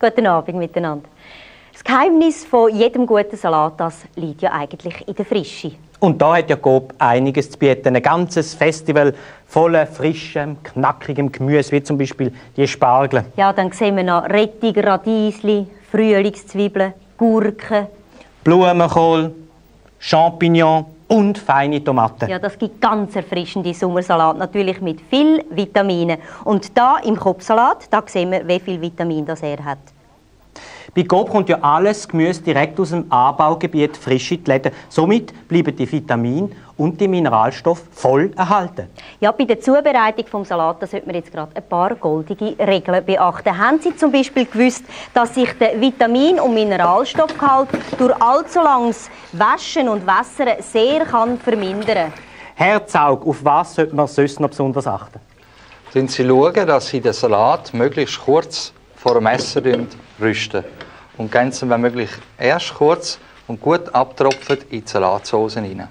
Guten Abend miteinander. Das Geheimnis von jedem guten Salat, das liegt ja eigentlich in der Frische. Und da hat ja Coop einiges zu bieten. Ein ganzes Festival voller frischem, knackigem Gemüse, wie zum Beispiel die Spargel. Ja, dann sehen wir noch Rettig, Radiesli, Frühlingszwiebeln, Gurken. Blumenkohl, Champignons und feine Tomaten. Ja, das gibt ganz erfrischende Sommersalat, natürlich mit viel Vitaminen. Und da im Kopfsalat, da sehen wir, wie viel Vitamin das er hat. Bei Coop kommt ja alles Gemüse direkt aus dem Anbaugebiet frisch in die Läden. Somit bleiben die Vitamine und die Mineralstoffe voll erhalten. Ja, bei der Zubereitung des Salats da sollte man jetzt gerade ein paar goldige Regeln beachten. Haben Sie zum Beispiel gewusst, dass sich der Vitamin- und Mineralstoffgehalt durch allzu langes Waschen und Wässern sehr vermindern kann? Herzauge, auf was sollte man sonst noch besonders achten? Sie schauen, dass Sie den Salat möglichst kurz vor dem Essen rüsten. Und ganz, wenn möglich, erst kurz und gut abtropfen in die Salatsauce hinein.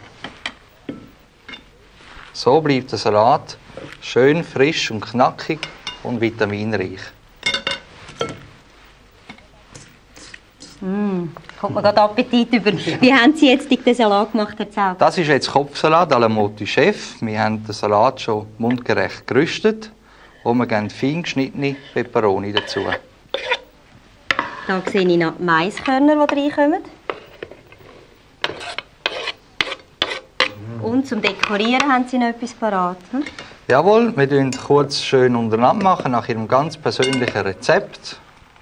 So bleibt der Salat schön frisch und knackig und vitaminreich. Kommt mir gerade Appetit über. Wie haben Sie jetzt den Salat gemacht, Herr Zaug? Das ist jetzt Kopfsalat à la Moti Chef. Wir haben den Salat schon mundgerecht gerüstet und wir geben fein geschnittene Peperoni dazu. Da sehe ich noch Maiskörner, die reinkommen. Und zum Dekorieren haben Sie noch etwas parat. Hm? Jawohl, wir machen kurz schön untereinander machen, nach Ihrem ganz persönlichen Rezept.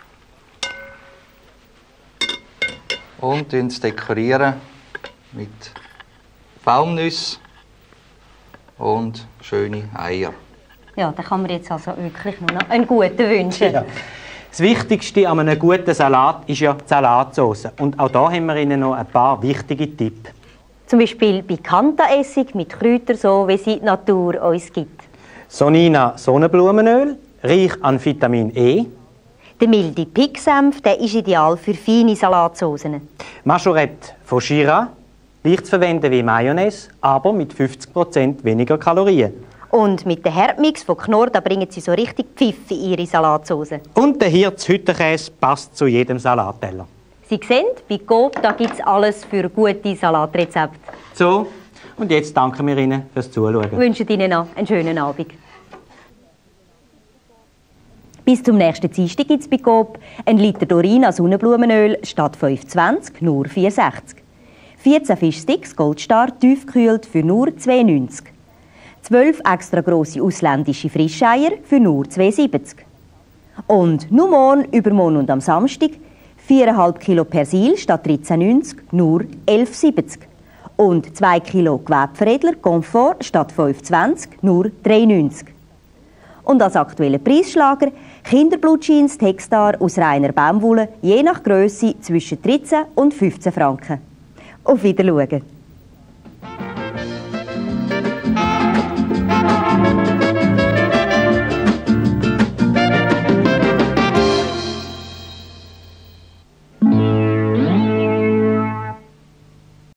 Und dekorieren mit Pflaumenüsse und schöne Eier. Ja, da kann man jetzt also wirklich nur noch einen guten wünschen. Ja. Das Wichtigste an einem guten Salat ist ja die Salatsauce. Und auch da haben wir Ihnen noch ein paar wichtige Tipps. Zum Beispiel Picantaessig mit Kräutern, so wie sie die Natur uns gibt. Sonina Sonnenblumenöl, reich an Vitamin E. Der milde Picksenf, der ist ideal für feine Salatsaucen. Majorette von Chira, leicht zu verwenden wie Mayonnaise, aber mit 50% weniger Kalorien. Und mit dem Herdmix von Knorr, da bringen Sie so richtig Pfiff in Ihre Salatsauce. Und der Hirz-Hüttenkäse passt zu jedem Salatteller. Sie sehen, bei Coop gibt es alles für gute Salatrezepte. So, und jetzt danken wir Ihnen fürs Zuschauen. Ich wünsche Ihnen noch einen schönen Abend. Bis zum nächsten Dienstag gibt es bei Coop 1 Liter Dorina Sonnenblumenöl statt 5,20 nur 4,60. 14 Fischsticks Goldstar tiefgekühlt für nur 2,90. 12 extra grosse ausländische Frischeier für nur 2,70. Und nur morgen, übermorgen und am Samstag 4,5 Kilo Persil statt 13,90 nur 11,70. Und 2 Kilo Gewebeveredler Comfort statt 5,20 nur 3,90. Und als aktueller Preisschlager Kinderblutjeans Textar aus reiner Baumwolle, je nach Grösse zwischen 13 und 15 Franken. Auf Wiedersehen.